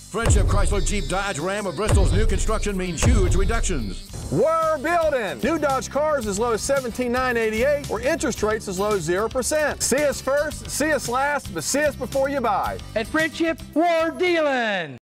Friendship Chrysler Jeep Dodge Ram of Bristol's new construction means huge reductions. We're building! New Dodge cars as low as $17,988 or interest rates as low as 0%. See us first, see us last, but see us before you buy. At Friendship, we're dealing!